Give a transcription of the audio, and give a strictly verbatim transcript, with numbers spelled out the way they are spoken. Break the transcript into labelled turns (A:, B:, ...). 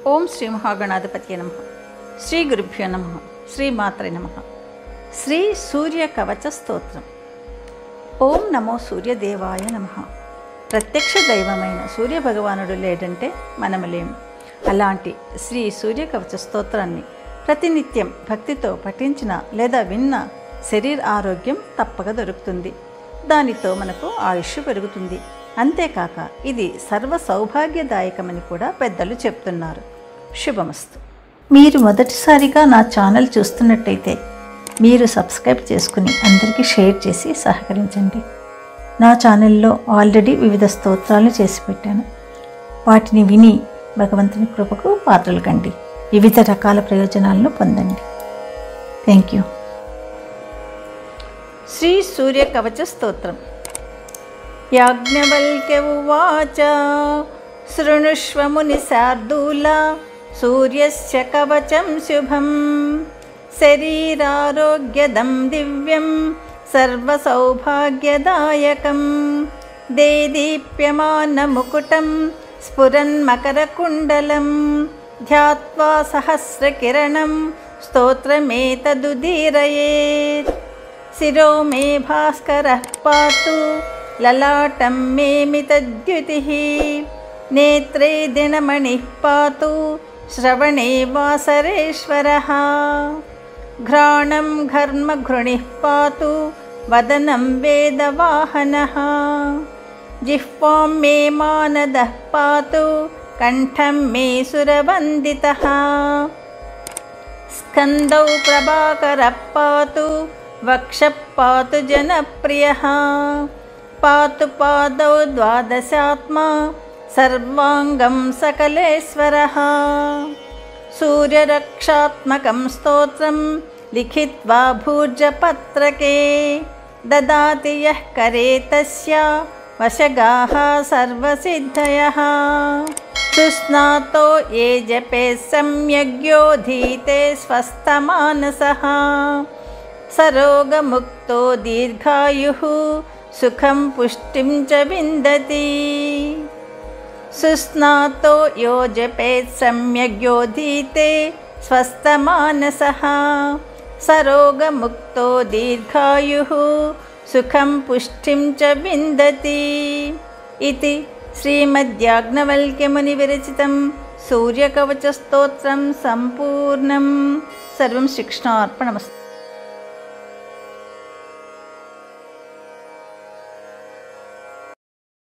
A: ఓం శ్రీ మహాగణాధిపతి నమః. శ్రీ గురుభ్యో నమః. శ్రీ మాత్రే నమః. శ్రీ సూర్య కవచ స్తోత్రం. ఓం నమో సూర్యదేవాయ నమః. ప్రత్యక్ష దైవమైన సూర్య భగవానుడు లేడంటే మనము లేము. అలాంటి శ్రీ సూర్య కవచ స్తోత్రాన్ని ప్రతినిత్యం భక్తితో పఠించిన లేదా విన్న శరీర ఆరోగ్యం తప్పక దొరుకుతుంది. దానితో మనకు ఆయుష్ పెరుగుతుంది. అంతేకాక ఇది సర్వ సౌభాగ్యదాయకమని కూడా పెద్దలు చెప్తున్నారు. శుభమస్తు. మీరు మొదటిసారిగా నా ఛానల్ చూస్తున్నట్టయితే మీరు సబ్స్క్రైబ్ చేసుకుని అందరికీ షేర్ చేసి సహకరించండి. నా ఛానల్లో ఆల్రెడీ వివిధ స్తోత్రాలు చేసి పెట్టాను. వాటిని విని భగవంతుని కృపకు పాత్రలు కండి. వివిధ రకాల ప్రయోజనాలను పొందండి. Thank you. శ్రీ సూర్య కవచ స్తోత్రం. యాజ్ఞవల్క్య ఉవాచ శృణుష్వ ముని శార్దూల సూర్యస్య కవచం శుభం శరీరారోగ్యదం దివ్యం సర్వసౌభాగ్యదాయకం దేదీప్యమానముకుటం స్ఫురన్మకరకుండలం ధ్యాత్వా సహస్రకిరణం స్తోత్రమేతదుదీరయేత్. శిరో మే భాస్కరః పాతు లలాటం మే మితద్యుతిః నేత్రే దినమణిః పాతు శ్రవణే వాసరేశ్వరः ఘ్రాణం ఘర్మఘృణిః పాతు వదనం వేదవాహనः జిహ్వాం మే మానదః పాతు కంఠం మే సురవందితः స్కందౌ ప్రభాకరః పాతు వక్షః పాతు జనప్రియः పాతు పాదౌ ద్వాదశాత్మా సర్వాంగం సకలేశ్వరः సూర్యరక్షాత్మకం స్తోత్రం లిఖిత్వా భూర్జపత్రకే దదాతి యః కరే తస్య వశగాః సర్వసిద్ధయः సుస్నాతో ఏ జపే సమ్యగ్యోధీతే స్వస్థమానసః సరోగముక్తో దీర్ఘాయుః సుఖం పుష్టిం చ విందతి. సుస్నాతో యో జపేత్ సమ్యగ్యోధీతే స్వస్థమానసః సరోగముక్తో దీర్ఘాయుః సుఖం పుష్టిం చ విందతి. ఇది శ్రీమద్యాజ్ఞవల్క్యముని విరచితం సూర్యకవచ స్తోత్రం సంపూర్ణం. సర్వం శ్రీకృష్ణార్పణమస్తు.